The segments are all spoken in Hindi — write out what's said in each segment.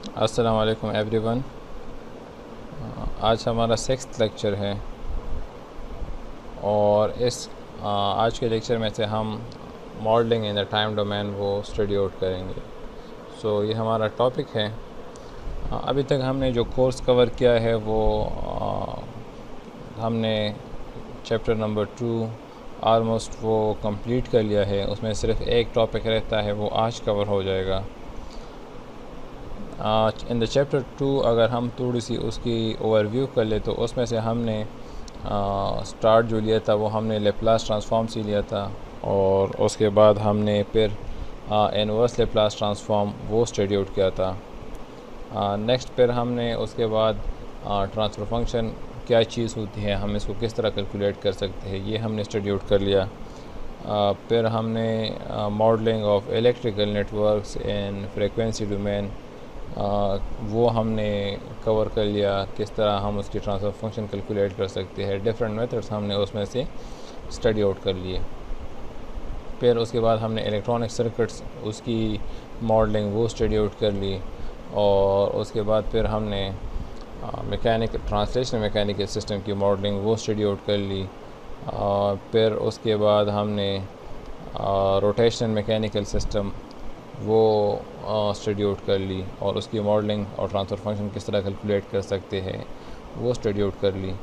अस्सलाम वालेकुम एवरीवन। आज हमारा 6th लेक्चर है और आज के लेक्चर में से हम modelling in the time domain वो स्टडी आउट करेंगे। ये हमारा टॉपिक है। अभी तक हमने जो कोर्स कवर किया है वो हमने चैप्टर नंबर 2 आलमोस्ट वो कंप्लीट कर लिया है। उसमें सिर्फ एक टॉपिक रहता है, वो आज कवर हो जाएगा। इन द चैप्टर 2 अगर हम थोड़ी सी उसकी ओवरव्यू कर ले तो उसमें से हमने स्टार्ट जो लिया था वो हमने लेप्लास ट्रांसफॉर्म से लिया था और उसके बाद हमने फिर इनवर्स लेप्लास ट्रांसफॉर्म वो स्टडी आउट किया था। नेक्स्ट फिर हमने उसके बाद ट्रांसफ़र फंक्शन क्या चीज़ होती है, हम इसको किस तरह कैलकुलेट कर सकते हैं, ये हमने स्टडी आउट कर लिया। फिर हमने modelling of electrical networks in frequency domain वो हमने कवर कर लिया, किस तरह हम उसकी ट्रांसफ़र फंक्शन कैलकुलेट कर सकते हैं। डिफरेंट मेथड्स हमने उसमें से स्टडी आउट कर लिए। फिर उसके बाद हमने इलेक्ट्रॉनिक सर्किट्स उसकी मॉडलिंग वो स्टडी आउट कर ली और उसके बाद फिर हमने ट्रांसलेशनल मैकेनिकल सिस्टम की मॉडलिंग वो स्टडी आउट कर ली। फिर उसके बाद हमने रोटेशनल मैकेनिकल सिस्टम वो स्टडी आउट कर ली और उसकी मॉडलिंग और ट्रांसफ़र फंक्शन किस तरह कैलकुलेट कर सकते हैं वो स्टडी आउट कर ली।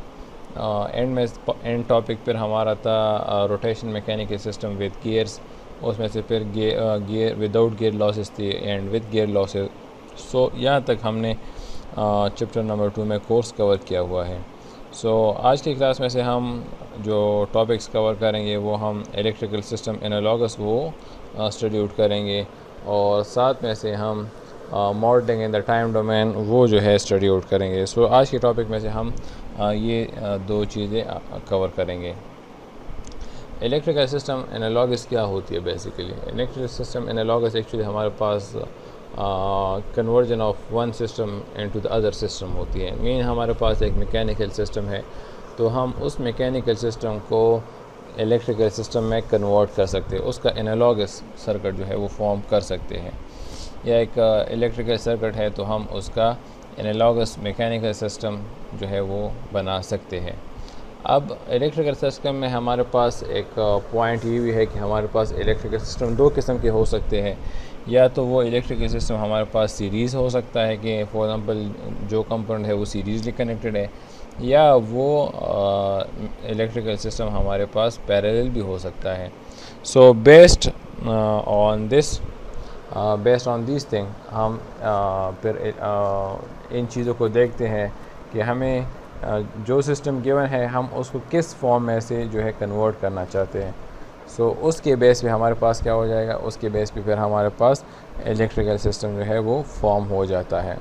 एंड टॉपिक फिर हमारा था rotation mechanical system with gears. उसमें से फिर गियर विदाउट गियर लॉसेस थी एंड विद गियर लॉसेस। यहाँ तक हमने चैप्टर नंबर 2 में कोर्स कवर किया हुआ है। आज की क्लास में से हम जो टॉपिक्स कवर करेंगे वो हम इलेक्ट्रिकल सिस्टम एनालॉगस वो स्टडी आउट करेंगे और साथ में से हम modelling in the time domain वो जो है स्टडी आउट करेंगे। आज के टॉपिक में से हम ये दो चीज़ें कवर करेंगे। इलेक्ट्रिकल सिस्टम एनालॉगस क्या होती है? Basically electrical system analogous actually हमारे पास conversion of one system into the other system होती है। मीन हमारे पास एक मैकेनिकल सिस्टम है तो हम उस मैकेनिकल सिस्टम को इलेक्ट्रिकल सिस्टम में कन्वर्ट कर सकते हैं, उसका एनालॉगस सर्किट जो है वो फॉर्म कर सकते हैं। या एक इलेक्ट्रिकल सर्किट है तो हम उसका एनालॉगस मैकेनिकल सिस्टम जो है वो बना सकते हैं। अब इलेक्ट्रिकल सिस्टम में हमारे पास एक पॉइंट ये भी है कि हमारे पास इलेक्ट्रिकल सिस्टम दो किस्म के हो सकते हैं। या तो वो इलेक्ट्रिकल सिस्टम हमारे पास सीरीज़ हो सकता है कि फॉर एग्ज़ाम्पल जो कंपोनेंट है वो सीरीज़ली कनेक्टेड है, या वो इलेक्ट्रिकल सिस्टम हमारे पास पैरेलल भी हो सकता है। बेस्ड ऑन दिस थिंग हम फिर इन चीज़ों को देखते हैं कि हमें जो सिस्टम गिवन है हम उसको किस फॉर्म में से जो है कन्वर्ट करना चाहते हैं। उसके बेस पे हमारे पास क्या हो जाएगा, उसके बेस पे फिर हमारे पास इलेक्ट्रिकल सिस्टम जो है वो फॉर्म हो जाता है।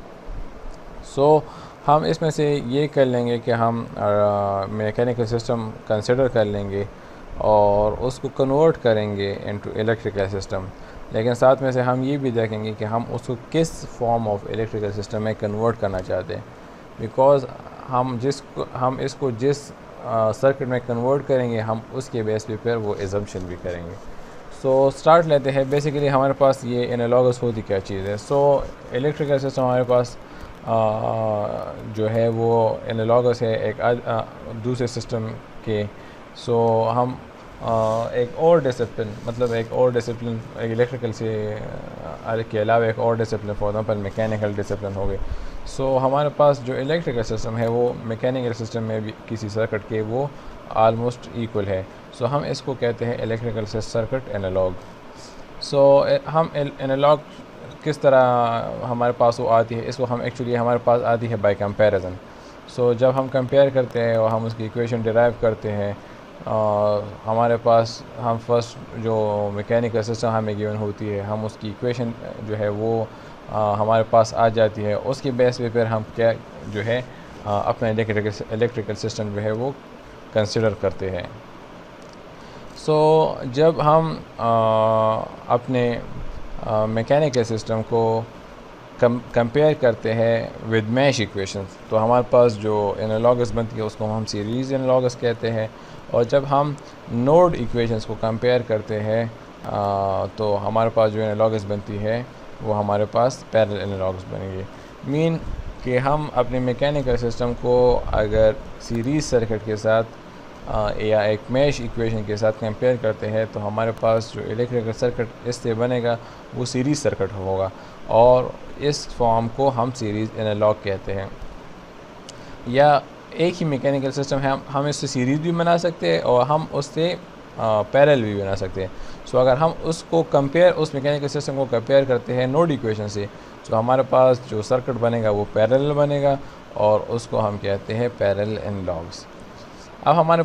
हम इसमें से ये कर लेंगे कि हम मैकेनिकल सिस्टम कंसिडर कर लेंगे और उसको कन्वर्ट करेंगे इनटू इलेक्ट्रिकल सिस्टम, लेकिन साथ में से हम ये भी देखेंगे कि हम उसको किस फॉर्म ऑफ इलेक्ट्रिकल सिस्टम में कन्वर्ट करना चाहते हैं। बिकॉज़ हम इसको जिस सर्किट में कन्वर्ट करेंगे हम उसके बेस पे फिर वो एजम्पशन भी करेंगे। स्टार्ट लेते हैं। बेसिकली हमारे पास ये एनालॉगस होती क्या चीज़ है। इलेक्ट्रिकल सिस्टम हमारे पास जो है वो एनालॉगस है एक दूसरे सिस्टम के। हम एक और डिसिप्लिन एक इलेक्ट्रिकल से के अलावा एक और discipline for example mechanical discipline हो गए। हमारे पास जो इलेक्ट्रिकल सिस्टम है वो मैकेनिकल सिस्टम में भी किसी सर्किट के वो आलमोस्ट इक्वल है। हम इसको कहते हैं इलेक्ट्रिकल सर्किट एनालॉग। हम एनालॉग किस तरह हमारे पास वो आती है, इसको हम एक्चुअली हमारे पास आती है बाय कंपैरिजन। जब हम कंपेयर करते हैं और हम उसकी इक्वेशन डिराइव करते हैं, हमारे पास हम फर्स्ट जो मैकेनिकल सिस्टम हमें गिवन होती है हम उसकी इक्वेशन जो है वो हमारे पास आ जाती है। उसकी बेस पे फिर हम क्या जो है अपना इलेक्ट्रिकल सिस्टम जो है वो कंसिडर करते हैं। जब हम अपने मैकेनिकल सिस्टम को कंपेयर करते हैं विद मैश इक्वेशंस तो हमारे पास जो एनालॉगस बनती है उसको हम सीरीज़ एनालॉगस कहते हैं। और जब हम नोड इक्वेशंस को कंपेयर करते हैं तो हमारे पास जो एनालॉगस बनती है वो हमारे पास पैरेलल एनालॉगस बनेंगे। मीन कि हम अपने मैकेनिकल सिस्टम को अगर सीरीज़ सर्किट के साथ या एक मैश इक्वेशन के साथ कंपेयर करते हैं तो हमारे पास जो इलेक्ट्रिकल सर्किट इससे बनेगा वो सीरीज़ सर्किट होगा, और इस फॉर्म को हम सीरीज़ एनालॉग कहते हैं। या एक ही मैकेनिकल सिस्टम है, हम इससे सीरीज़ भी बना सकते हैं और हम उससे पैरेलल भी बना सकते हैं। सो अगर हम उसको कंपेयर उस मैकेनिकल सिस्टम को कंपेयर करते हैं नोड इक्वेशन से, तो हमारे पास जो सर्किट बनेगा वो पैरेलल बनेगा और उसको हम कहते हैं पैरेलल एनालॉग्स। अब हमारे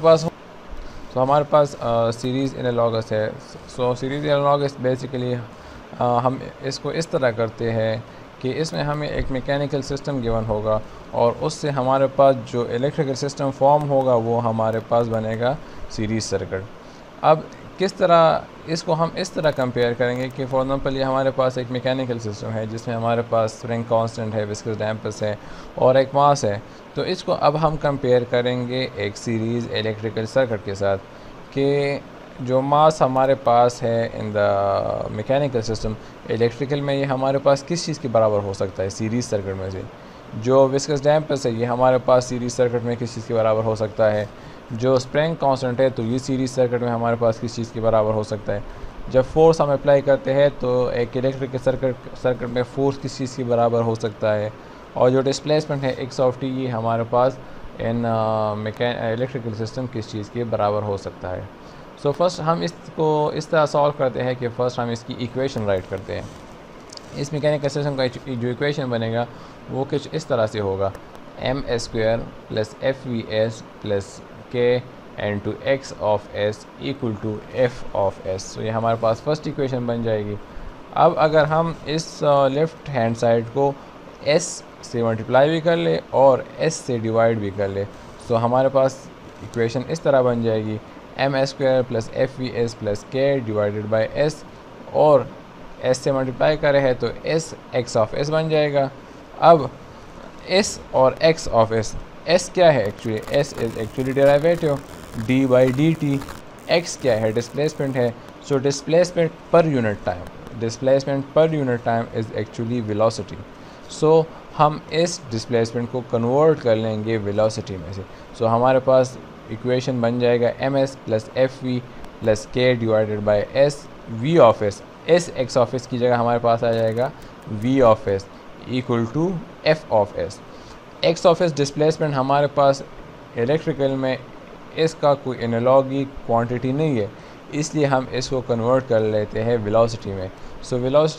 पास सीरीज़ एनालॉगस है। सो सीरीज़ एनालॉगस बेसिकली हम इसको इस तरह करते हैं कि इसमें हमें एक मैकेनिकल सिस्टम गिवन होगा और उससे हमारे पास जो इलेक्ट्रिकल सिस्टम फॉर्म होगा वो हमारे पास बनेगा सीरीज़ सर्किट। अब किस तरह इसको हम इस तरह कंपेयर करेंगे कि फॉर एग्जांपल ये हमारे पास एक मैकेनिकल सिस्टम है जिसमें हमारे पास स्प्रिंग कांस्टेंट है, विस्कस डैम्पर्स है और एक मास है। तो इसको अब हम कंपेयर करेंगे एक सीरीज़ इलेक्ट्रिकल सर्किट के साथ कि जो मास हमारे पास है in the mechanical system, electrical में ये हमारे पास किस चीज़ के बराबर हो सकता है सीरीज़ सर्किट में से। जो विस्कस डैम्पर्स है ये हमारे पास सीरीज़ सर्किट में किस चीज़ के बराबर हो सकता है। जो स्प्रिंग कांस्टेंट है तो ये सीरीज़ सर्किट में हमारे पास किस चीज़ के बराबर हो सकता है। जब फोर्स हम अप्लाई करते हैं तो एक इलेक्ट्रिकल सर्किट में फोर्स किस चीज़ के बराबर हो सकता है। और जो डिस्प्लेसमेंट है एक्स ऑफ टी, ये हमारे पास इन इलेक्ट्रिकल सिस्टम किस चीज़ के बराबर हो सकता है। सो फर्स्ट हम इसको इस तरह सॉल्व करते हैं कि फ़र्स्ट हम इसकी इक्वेशन राइट करते हैं। इस मैकेनिकल सिस्टम का जो इक्वेशन बनेगा वो कुछ इस तरह से होगा, m² plus FVS plus K into x of s equal to f of s। तो ये हमारे पास फर्स्ट इक्वेशन बन जाएगी। अब अगर हम इस लेफ़्ट हैंड साइड को s से मल्टीप्लाई भी कर ले और s से डिवाइड भी कर ले, तो हमारे पास इक्वेशन इस तरह बन जाएगी, m² plus FVS plus K divided by s, और s से मल्टीप्लाई करे है तो s x ऑफ s बन जाएगा। अब s और x ऑफ s, s क्या है actually, s is actually derivative d by dt, x क्या है डिस्प्लेसमेंट है। So displacement per unit time is actually velocity. So हम इस डिस्प्लेसमेंट को कन्वर्ट कर लेंगे वेलोसिटी में से। सो हमारे पास इक्वेशन बन जाएगा ms plus FV plus K divided by s v of s। s x of s की जगह हमारे पास आ जाएगा v of s equal to f of s। x of s displacement हमारे पास इलेक्ट्रिकल में इसका कोई एनालॉगी क्वांटिटी नहीं है, इसलिए हम इसको कन्वर्ट कर लेते हैं वेलोसिटी में। सो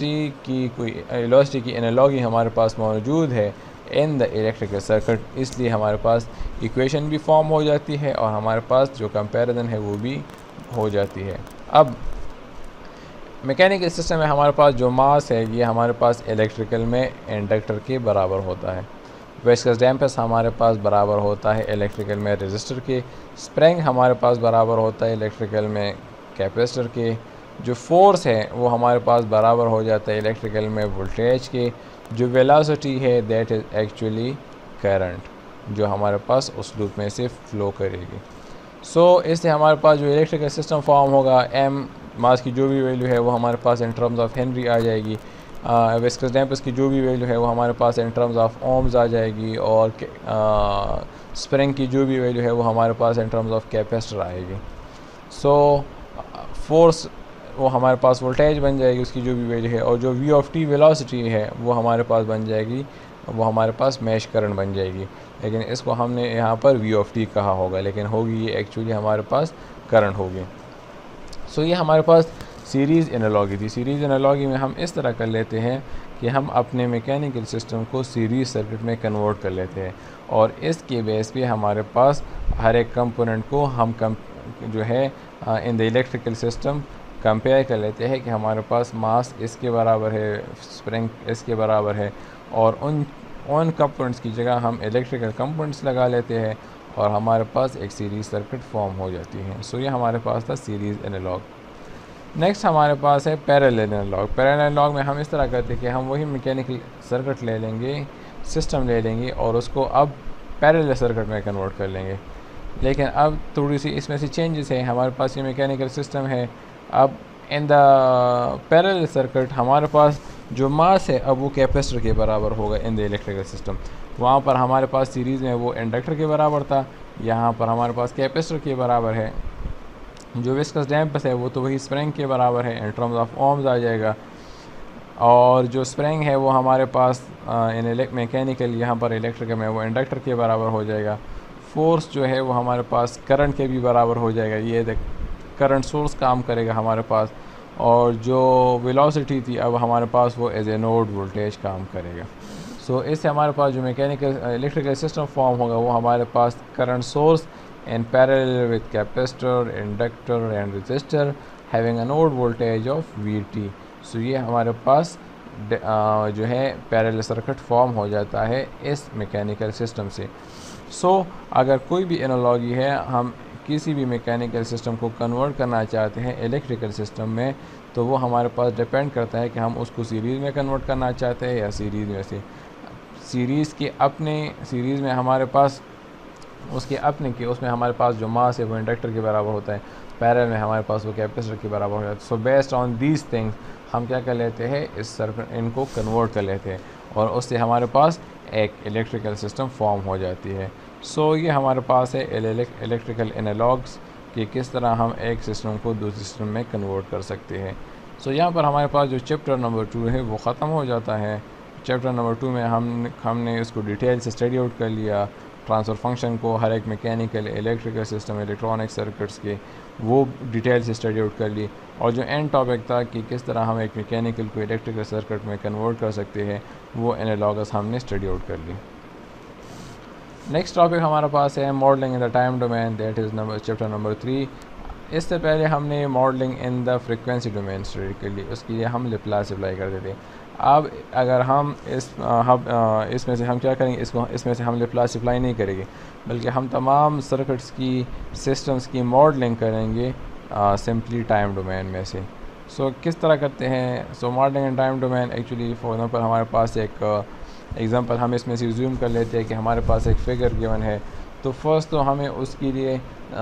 वेलोसिटी की एनालॉगी हमारे पास मौजूद है इन द इलेक्ट्रिकल सर्किट, इसलिए हमारे पास इक्वेशन भी फॉर्म हो जाती है और हमारे पास जो कंपैरिजन है वो भी हो जाती है। अब मैकेनिकल सिस्टम में हमारे पास जो मास है ये हमारे पास इलेक्ट्रिकल में इंडक्टर के बराबर होता है, विस्कस डैम्पर्स हमारे पास बराबर होता है इलेक्ट्रिकल में रेजिस्टर के, स्प्रिंग हमारे पास बराबर होता है इलेक्ट्रिकल में कैपेसिटर के, जो फोर्स है वो हमारे पास बराबर हो जाता है इलेक्ट्रिकल में वोल्टेज के, जो वेलोसिटी है दैट इज़ एक्चुअली करंट जो हमारे पास उस लूप में से फ़्लो करेगी। सो इससे हमारे पास जो इलेक्ट्रिकल सिस्टम फॉर्म होगा, m मास की जो भी वैल्यू है वो हमारे पास इन टर्म्स ऑफ हेनरी आ जाएगी, विस्कस डैम्पर्स की जो भी वैल्यू है वो हमारे पास इन टर्म्स ऑफ ओम्स आ जाएगी, और स्प्रिंग की जो भी वैल्यू है वो हमारे पास इन टर्म्स ऑफ कैपेसिटर आएगी। सो फोर्स वो हमारे पास वोल्टेज बन जाएगी उसकी जो भी वैल्यू है, और जो v ऑफ t वेलोसिटी है वो हमारे पास बन जाएगी, वो हमारे पास मैश करंट बन जाएगी। लेकिन इसको हमने यहाँ पर v ऑफ t कहा होगा, लेकिन होगी ये एक्चुअली हमारे पास करंट होगी। सो ये हमारे पास सीरीज़ एनालॉगी थी। सीरीज़ एनालॉगी में हम इस तरह कर लेते हैं कि हम अपने मैकेनिकल सिस्टम को सीरीज़ सर्किट में कन्वर्ट कर लेते हैं, और इसके बेस पे हमारे पास हर एक कंपोनेंट को हम जो है in the electrical system compare कर लेते हैं कि हमारे पास मास इसके बराबर है, स्प्रिंग इसके बराबर है, और उन कंपोनेंट्स की जगह हम इलेक्ट्रिकल कंपोनेंट्स लगा लेते हैं और हमारे पास एक सीरीज़ सर्किट फॉर्म हो जाती है। सो ये हमारे पास था सीरीज़ एनालॉग। नेक्स्ट हमारे पास है पैरेलल एनालॉग। पैरेलल एनालॉग में हम इस तरह करते हैं कि हम वही मैकेनिकल सर्किट ले लेंगे, सिस्टम ले लेंगे और उसको अब पैरेलल सर्किट में कन्वर्ट कर लेंगे। लेकिन अब थोड़ी सी इसमें से चेंजेस हैं। हमारे पास ये मैकेनिकल सिस्टम है, अब इन द पैरेलल सर्किट हमारे पास जो मास है अब वो कैपेसिटर के बराबर होगा इन द इलेक्ट्रिकल सिस्टम। वहाँ पर हमारे पास सीरीज़ में वो इंडक्टर के बराबर था, यहाँ पर हमारे पास कैपेसिटर के बराबर है। जो विस्कस डैम्पर्स है वो तो वही स्प्रिंग के बराबर है, इन टर्म्स ऑफ ओम्स आ जाएगा। और जो स्प्रिंग है वो हमारे पास इन मैकेनिकल, यहाँ पर इलेक्ट्रिकल में वो इंडक्टर के बराबर हो जाएगा। फोर्स जो है वो हमारे पास करंट के भी बराबर हो जाएगा, ये करंट सोर्स काम करेगा हमारे पास। और जो वेलोसिटी थी अब हमारे पास वो एज ए नोड वोल्टेज काम करेगा। सो इससे हमारे पास जो मैकेनिकल इलेक्ट्रिकल सिस्टम फॉर्म होगा वो हमारे पास current source in parallel with capacitor, inductor and resistor having a node voltage of VT। So ये हमारे पास जो है पैरेलल सर्किट फॉर्म हो जाता है इस मैकेनिकल सिस्टम से। सो अगर कोई भी एनालॉजी है, हम किसी भी मैकेनिकल सिस्टम को कन्वर्ट करना चाहते हैं इलेक्ट्रिकल सिस्टम में, तो वो हमारे पास डिपेंड करता है कि हम उसको सीरीज़ में कन्वर्ट करना चाहते हैं या सीरीज़ में से। सीरीज़ में हमारे पास उसमें हमारे पास जो मास है वो इंडक्टर के बराबर होता है, पैरेलल में हमारे पास वो कैपेसिटर के बराबर हो जाता है। So based on these things हम क्या कर लेते हैं, इस सर्किट इनको कन्वर्ट कर लेते हैं और उससे हमारे पास एक इलेक्ट्रिकल सिस्टम फॉर्म हो जाती है। सो ये हमारे पास है इलेक्ट्रिकल एनालॉग्स कि किस तरह हम एक सिस्टम को दूसरे सिस्टम में कन्वर्ट कर सकते हैं। सो यहाँ पर हमारे पास जो चैप्टर नंबर 2 है वो ख़त्म हो जाता है। चैप्टर नंबर 2 में हमने इसको डिटेल से स्टडी आउट कर लिया, ट्रांसफ़र फंक्शन को, हर एक mechanical, electrical system, electronic circuits के वो डिटेल से स्टडी आउट कर ली। और जो एंड टॉपिक था कि किस तरह हम एक मैकेनिकल को इलेक्ट्रिकल सर्किट में कन्वर्ट कर सकते हैं, वो एनालॉगस हमने स्टडी आउट कर ली। नेक्स्ट टॉपिक हमारे पास है modelling in the time domain, that is chapter number 3। इससे पहले हमने modelling in the frequency domain study कर ली, उसके लिए हम लैप्लास अप्लाई करते थे। अब अगर हम इसमें से हम क्या करेंगे, इसमें से हम लैप्लास अप्लाई नहीं करेंगे, बल्कि हम तमाम सर्किट्स की, सिस्टम्स की मॉडलिंग करेंगे सिंपली टाइम डोमेन में से। सो किस तरह करते हैं? So modelling in time domain actually for example हमारे पास एक एग्जांपल हम इसमें से ज़ूम कर लेते हैं कि हमारे पास एक फिगर गिवन है। तो फर्स्ट तो हमें उसके लिए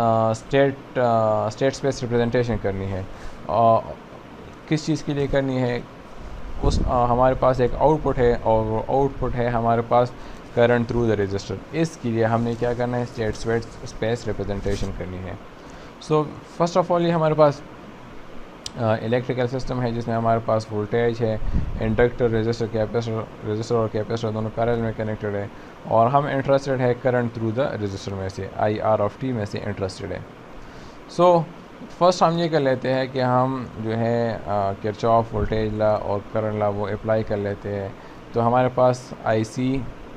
स्टेट स्पेस रिप्रेजेंटेशन करनी है। किस चीज़ के लिए करनी है? हमारे पास एक आउटपुट है और वो आउटपुट है हमारे पास करंट थ्रू द रजिस्टर। इसके लिए हमने क्या करना है, स्टेट स्पेस रिप्रेजेंटेशन करनी है। सो फर्स्ट ऑफ ऑल ये हमारे पास इलेक्ट्रिकल सिस्टम है जिसमें हमारे पास वोल्टेज है, इंडक्टर, रजिस्टर और कैपेसिटर दोनों पैरेलल में कनेक्टेड है, और हम इंटरेस्टेड है करंट थ्रू द रजिस्टर में से, IR में से इंटरेस्टेड है। सो फर्स्ट हम ये कर लेते हैं कि हम जो है किरचॉफ वोल्टेज ला और करंट ला वो अप्लाई कर लेते हैं। तो हमारे पास IC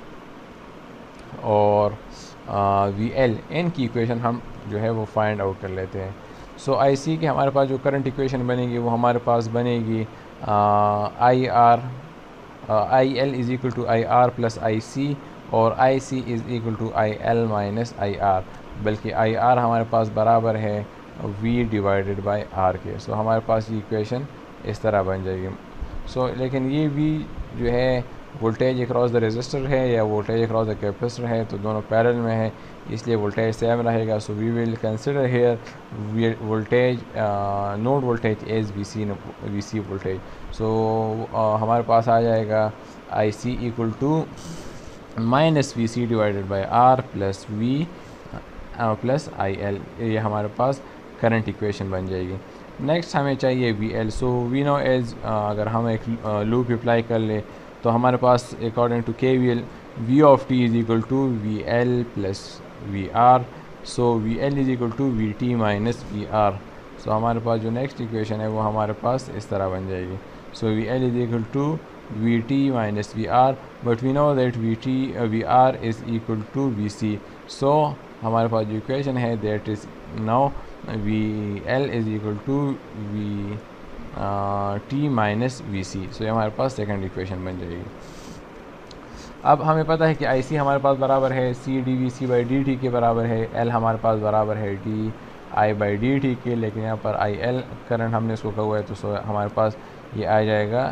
और VL इनकी इक्वेशन हम जो है वो फाइंड आउट कर लेते हैं। सो IC के हमारे पास जो करंट इक्वेशन बनेगी वो हमारे पास बनेगी IL is equal to IR plus IC, और IC is equal to IL minus IR, बल्कि IR हमारे पास बराबर है V डिवाइडेड बाय R के। सो हमारे पास ये इक्वेशन इस तरह बन जाएगी। सो लेकिन ये V जो है वोल्टेज अक्रॉस द रेजिस्टर है या वोल्टेज अक्रॉस द कैपेसिटर है, तो दोनों पैरेलल में है, इसलिए वोल्टेज सेम रहेगा। So we will consider here voltage node voltage as VC voltage. So हमारे पास आ जाएगा IC equal to minus VC divided by R plus V plus IL, ये हमारे पास करंट इक्वेशन बन जाएगी। नेक्स्ट हमें चाहिए VL। So we know as अगर हम एक लूप अप्लाई कर ले तो हमारे पास according to KVL V of t is equal to VL plus VR। So VL is equal to VT minus VR। So हमारे पास जो नेक्स्ट इक्वेशन है वो हमारे पास इस तरह बन जाएगी। So VL is equal to VT minus VR, but we know that VR is equal to VC। So हमारे पास जो इक्वेशन है that is now VL is equal to T minus VC। So ये हमारे पास सेकंड इक्वेशन बन जाएगी। अब हमें पता है कि IC हमारे पास बराबर है CdVC बाई dt के बराबर है, L हमारे पास बराबर है DI बाई dt के, लेकिन यहाँ पर IL करंट हमने इसको कहा हुआ है, तो सो हमारे पास ये आ जाएगा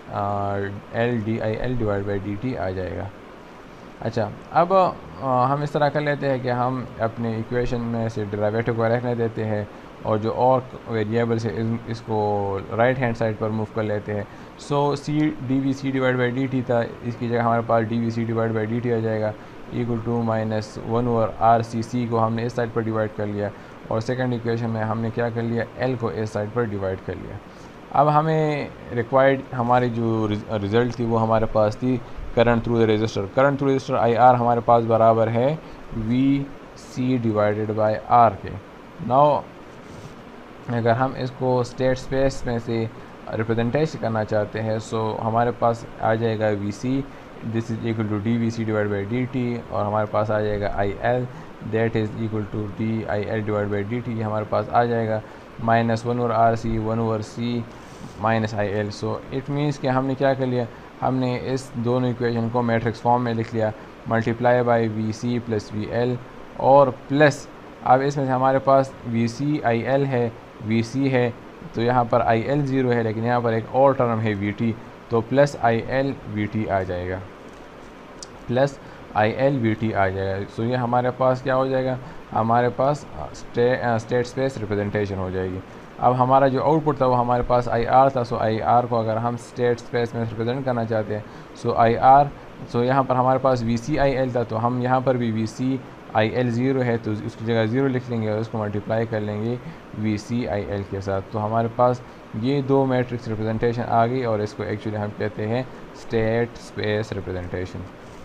LdIL डिवाइड बाई dt आ जाएगा। अच्छा, अब हम इस तरह कर लेते हैं कि हम अपने इक्वेशन में से डेरिवेटिव को रखने देते हैं और जो और वेरिएबल्स है इसको राइट हैंड साइड पर मूव कर लेते हैं। So C D V C divide by D T था, इसकी जगह हमारे पास D V C divide by D T आ जाएगा equal to minus 1 over R C. C को हमने इस साइड पर डिवाइड कर लिया और सेकंड इक्वेशन में हमने क्या कर लिया, एल को इस साइड पर डिवाइड कर लिया। अब हमें रिक्वायर्ड हमारी जो रिज़ल्ट थी वो हमारे पास थी current through the resistor. Current through resistor I R हमारे पास बराबर है V C divided by R के। नाउ अगर हम इसको स्टेट स्पेस में से रिप्रेजेंटेशन करना चाहते हैं सो हमारे पास आ जाएगा V C, this is equal to D V C divide by D T, और हमारे पास आ जाएगा I L, that is equal to D I L divide by D T, हमारे पास आ जाएगा minus 1 over R C, 1 over C minus I L. So it means कि हमने क्या कर लिया, हमने इस दोनों इक्वेशन को मैट्रिक्स फॉर्म में लिख लिया, multiply by V C plus V L और प्लस अब इसमें से हमारे पास वी सी आई एल है, वी सी है, तो यहाँ पर आई एल ज़ीरो है लेकिन यहाँ पर एक और टर्म है वी टी, तो plus I L V T आ जाएगा, plus I L V T आ जाएगा। सो ये हमारे पास क्या हो जाएगा, हमारे पास स्टेट स्पेस रिप्रेजेंटेशन हो जाएगी। अब हमारा जो आउटपुट था वो हमारे पास आई आर था, सो आई आर को अगर हम स्टेट स्पेस में रिप्रेजेंट करना चाहते हैं सो आई आर, सो यहाँ पर हमारे पास वी सी आई एल था, तो हम यहाँ पर भी V C I L zero है तो उसकी जगह ज़ीरो लिख लेंगे और उसको मल्टीप्लाई कर लेंगे वी सी आई एल के साथ। तो हमारे पास ये दो मैट्रिक्स रिप्रेजेंटेशन आ गई और इसको एक्चुअली हम कहते हैं स्टेट स्पेस रिप्रेजेंटेशन।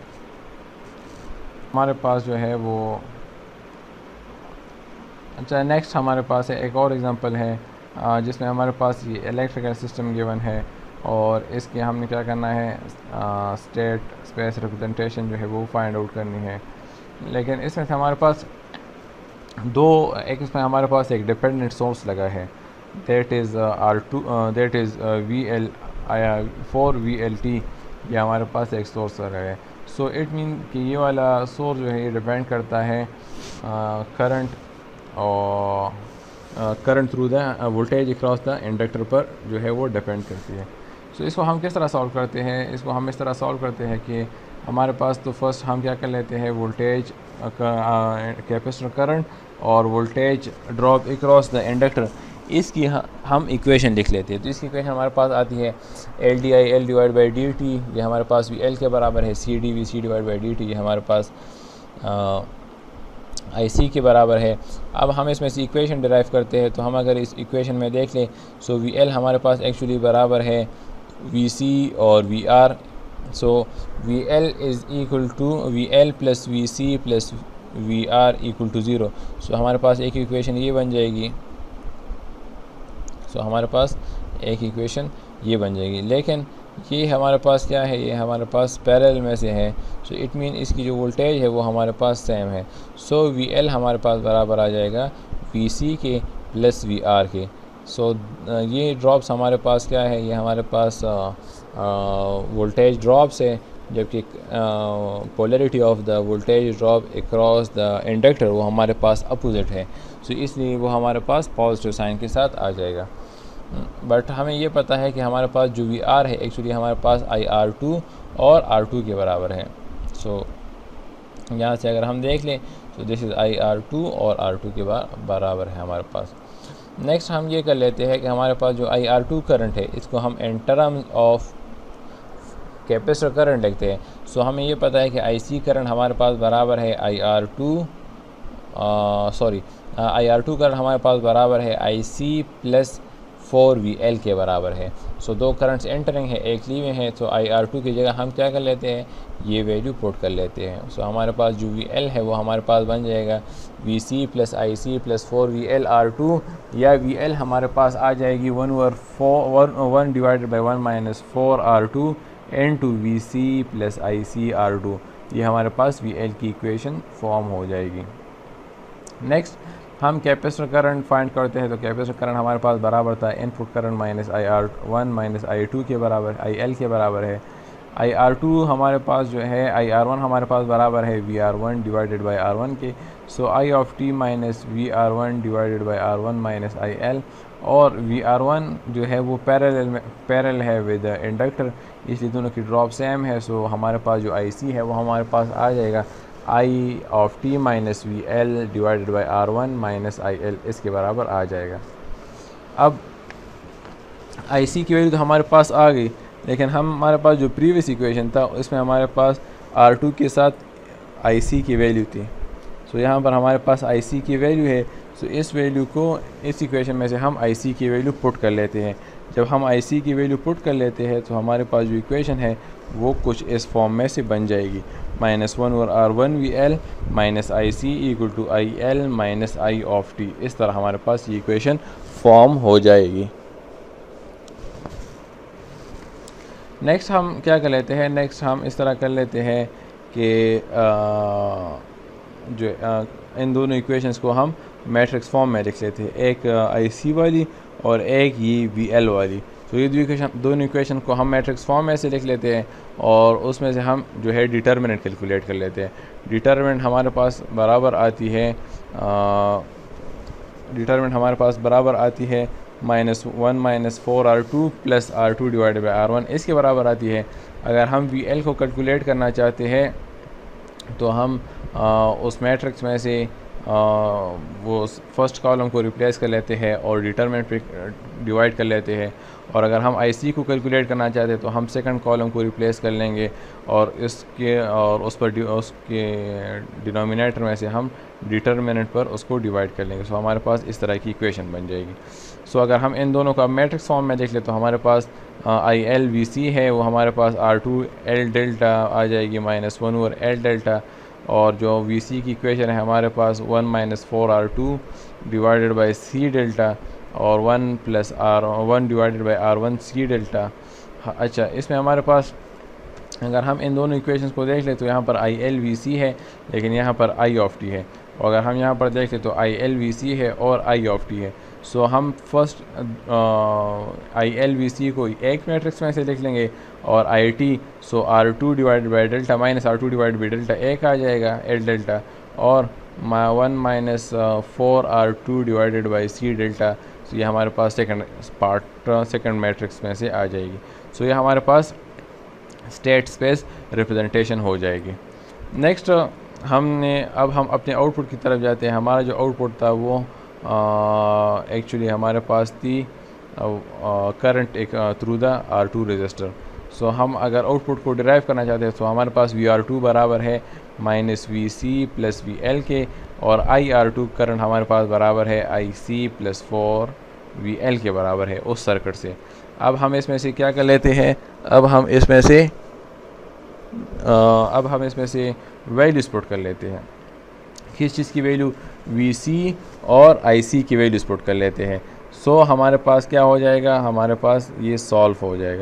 हमारे पास जो है वो अच्छा नेक्स्ट हमारे पास है एक और एग्जांपल है जिसमें हमारे पास ये इलेक्ट्रिकल सिस्टम गिवन है और इसके हमने क्या करना है, स्टेट स्पेस रिप्रेजेंटेशन जो है वो फाइंड आउट करनी है। लेकिन इसमें से हमारे पास इसमें हमारे पास एक डिपेंडेंट सोर्स लगा है, that is R2, that is V L for V L T, ये हमारे पास एक सोर्स लगा है। सो इट मीन कि ये वाला सोर्स जो है ये डिपेंड करता है करंट और current through the voltage across the inductor पर जो है वो डिपेंड करती है। सो इसको हम किस तरह सॉल्व करते हैं, इसको हम इस तरह सॉल्व करते हैं कि हमारे पास तो फर्स्ट हम क्या कर लेते हैं, वोल्टेज कैपेसिटर करंट और voltage drop across the inductor, इसकी हम इक्वेशन लिख लेते हैं। तो इसकी इक्वेशन हमारे पास आती है L D I L divide by D T, ये हमारे पास वी एल के बराबर है, C D V C divide by D T ये हमारे पास आई सी के बराबर है। अब हम इसमें से इक्वेशन डिराइव करते हैं, तो हम अगर इस इक्वेशन में देख लें सो वी एल हमारे पास एक्चुअली बराबर है वी सी और V R. So V L is equal to V L plus V C plus V R equal to zero. So हमारे पास एक इक्वेशन ये बन जाएगी, सो हमारे पास एक इक्वेशन ये बन जाएगी। लेकिन ये हमारे पास क्या है, ये हमारे पास पैरेलल में से है, सो इट मीन इसकी जो वोल्टेज है वो हमारे पास सेम है। सो वी एल हमारे पास बराबर आ जाएगा वी सी के प्लस वी आर के। सो ये ड्रॉप्स हमारे पास क्या है, ये हमारे पास वोल्टेज ड्रॉप्स है, जबकि polarity of the voltage drop across the inductor वो हमारे पास अपोजिट है, सो इसलिए वो हमारे पास पॉजिटिव साइन के साथ आ जाएगा। बट हमें ये पता है कि हमारे पास जो वी आर है एक्चुअली हमारे पास आई आर टू और आर टू के बराबर है। सो यहाँ से अगर हम देख लें तो this is I R two और आर टू के बराबर है हमारे पास। नेक्स्ट हम ये कर लेते हैं कि हमारे पास जो आई आर टू करंट है इसको हम in terms of capacitor current लिखते हैं। सो हमें ये पता है कि आई सी करंट हमारे पास बराबर है I R two, I R two current हमारे पास बराबर है आई सी प्लस 4VL के बराबर है। सो दो करंट्स एंटरिंग है एक लीविंग है, तो आई आर टू की जगह हम क्या कर लेते हैं, ये वैल्यू पुट कर लेते हैं। सो हमारे पास जो VL है वो हमारे पास बन जाएगा VC plus IC plus 4VL R2, या VL हमारे पास आ जाएगी 1 divided by 1 minus 4 R2 into VC plus IC R2, ये हमारे पास VL की इक्वेशन फॉर्म हो जाएगी। नेक्स्ट हम कैपेसिटर करंट फाइंड करते हैं, तो कैपेसिटर करंट हमारे पास बराबर था input current minus IR1 minus I2 के बराबर, IL के बराबर है। IR2 हमारे पास जो है, IR1 हमारे पास बराबर है VR1 डिवाइडेड बाई R1 के। So I of t minus VR1 divided by R1 minus IL, और VR1 जो है वो पैरेलल है विद इंडक्टर, इसलिए दोनों की ड्रॉप सेम है। सो हमारे पास जो IC है वो हमारे पास आ जाएगा I of T minus V L divided by R one minus I L इसके बराबर आ जाएगा। अब आई सी की वैल्यू तो हमारे पास आ गई, लेकिन हमारे पास जो प्रीवियस इक्वेशन था उसमें हमारे पास आर टू के साथ आई सी की वैल्यू थी। सो यहाँ पर हमारे पास आई सी की वैल्यू है। सो इस वैल्यू को इस इक्वेशन में से हम आई सी की वैल्यू पुट कर लेते हैं। जब हम आई सी की वैल्यू पुट कर लेते हैं तो हमारे पास जो इक्वेशन है वो कुछ इस फॉर्म में से बन जाएगी, -1 और R one V L minus I C equal to I L minus I of T. इस तरह हमारे पास ये इक्वेशन फॉर्म हो जाएगी। नेक्स्ट हम क्या कर लेते हैं, नेक्स्ट हम इस तरह कर लेते हैं कि इन दोनों इक्वेशंस को हम मैट्रिक्स फॉर्म में लिख लेते हैं, एक आई सी वाली और एक ये वी एल वाली। तो ये दोनों इक्वेशन को हम मैट्रिक्स फॉर्म में से लिख लेते हैं और उसमें से हम जो है डिटर्मिनेंट कैलकुलेट कर लेते हैं। डिटर्मिनेंट हमारे पास बराबर आती है -1 - 4r2 plus r2 divided by r1 इसके बराबर आती है। अगर हम वी एल को कैलकुलेट करना चाहते हैं तो हम उस मैट्रिक्स में से वो फर्स्ट कॉलम को रिप्लेस कर लेते हैं और डिटरमिनेंट पे डिवाइड कर लेते हैं। और अगर हम आई सी को कैलकुलेट करना चाहते हैं तो हम सेकंड कॉलम को रिप्लेस कर लेंगे और उसके डिनोमिनेटर में से हम डिटरमिनेंट पर उसको डिवाइड कर लेंगे। सो हमारे पास इस तरह की इक्वेशन बन जाएगी। सो अगर हम इन दोनों का मैट्रिक्स फॉर्म में देख ले तो हमारे पास आई एल वी सी है, वो हमारे पास R2 L डेल्टा आ जाएगी -1 और L डेल्टा, और जो वी सी की इक्वेशन है हमारे पास 1 - 4r2 divided by C delta और 1 + r1 divided by r1 C delta. अच्छा, इसमें हमारे पास अगर हम इन दोनों इक्वेशंस को देख ले तो यहाँ पर आई एल वी सी है लेकिन यहाँ पर आई ऑफ टी है, और अगर हम यहाँ पर देख ले तो आई एल वी सी है और आई ऑफ टी है। सो हम first I L V C को एक मैट्रिक्स में से लिख लेंगे और I T so R2 divided by delta minus R2 divided by delta एक आ जाएगा L डेल्टा, और 1 - 4r2 divided by C delta. So ये हमारे पास सेकंड मैट्रिक्स में से आ जाएगी। सो ये हमारे पास स्टेट स्पेस रिप्रेजेंटेशन हो जाएगी। नेक्स्ट हम अपने आउटपुट की तरफ जाते हैं। हमारा जो आउटपुट था वो एक्चुअली हमारे पास थी करंट एक थ्रू द R2 रजिस्टर। सो हम अगर आउटपुट को डिराइव करना चाहते हैं तो हमारे पास VR2 बराबर है -VC + VL के, और IR2 करंट हमारे पास बराबर है IC + 4VL के बराबर है उस सर्किट से। अब हम इसमें से क्या कर लेते हैं, अब हम इसमें से वैल्यूज पुट कर लेते हैं। किस चीज़ की वैल्यू, VC और IC की वैल्यूज पुट कर लेते हैं। सो हमारे पास क्या हो जाएगा, हमारे पास ये सॉल्व हो जाएगा,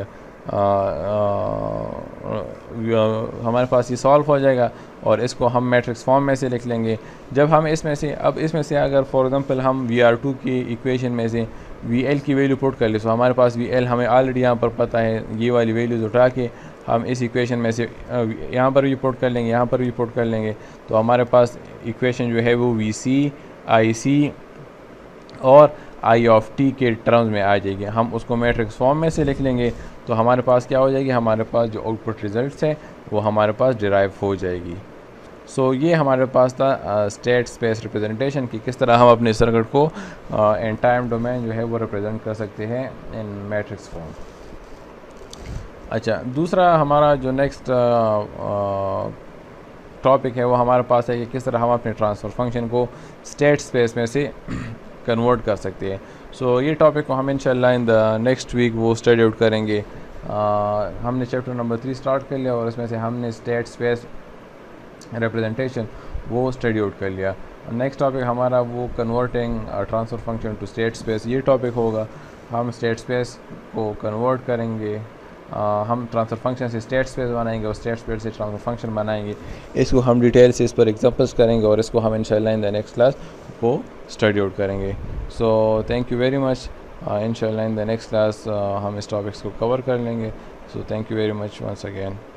हमारे पास ये सॉल्व हो जाएगा और इसको हम मैट्रिक्स फॉर्म में से लिख लेंगे। जब हम इसमें से अगर फॉर एग्जांपल हम VR2 की इक्वेशन में से VL की वैल्यू पुट कर ले, तो हमारे पास VL हमें ऑलरेडी यहाँ पर पता है, ये वाली वैल्यूज उठा के हम इस इक्वेशन में से यहाँ पर भी पुट कर लेंगे, यहाँ पर भी पुट कर लेंगे, तो हमारे पास इक्वेशन जो है वो VC, IC और आई ऑफ टी के टर्म्स में आ जाएगी। हम उसको मैट्रिक्स फॉर्म में से लिख लेंगे तो हमारे पास क्या हो जाएगी, हमारे पास जो आउटपुट रिजल्ट्स है वो हमारे पास डिराइव हो जाएगी। सो ये हमारे पास था स्टेट स्पेस रिप्रेजेंटेशन की, किस तरह हम अपने सर्किट को इन टाइम डोमेन जो है वो रिप्रेजेंट कर सकते हैं इन मैट्रिक्स फॉर्म। अच्छा, दूसरा हमारा जो नेक्स्ट टॉपिक है वो हमारे पास है कि किस तरह हम अपने ट्रांसफ़र फंक्शन को स्टेट स्पेस में से कन्वर्ट कर सकते हैं। सो ये टॉपिक को हम इंशाल्लाह इन द नेक्स्ट वीक वो स्टडी आउट करेंगे। हमने चैप्टर नंबर 3 स्टार्ट कर लिया और इसमें से हमने स्टेट स्पेस रिप्रेजेंटेशन वो स्टडी आउट कर लिया। नेक्स्ट टॉपिक हमारा वो converting transfer function to state space, ये टॉपिक होगा। हम स्टेट स्पेस को कन्वर्ट करेंगे, हम ट्रांसफ़र फंक्शन से स्टेट स्पेस बनाएंगे और स्टेट स्पेस से ट्रांसफ़र फंक्शन बनाएंगे। इसको हम डिटेल से इस पर एग्जांपल्स करेंगे और इसको हम इंशाल्लाह इन द नेक्स्ट क्लास को स्टडी आउट करेंगे। So thank you very much. इंशाल्लाह इन द नेक्स्ट क्लास हम इस टॉपिक्स को कवर कर लेंगे। So thank you very much once again.